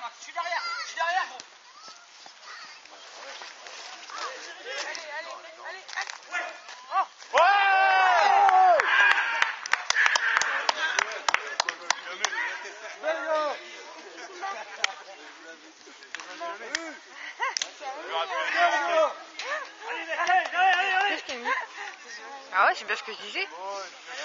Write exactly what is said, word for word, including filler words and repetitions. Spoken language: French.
Je suis derrière, je suis derrière. Allez, allez, allez, allez. Ouais. Oh. Ouais. Ah ouais, c'est bien ce que je disais.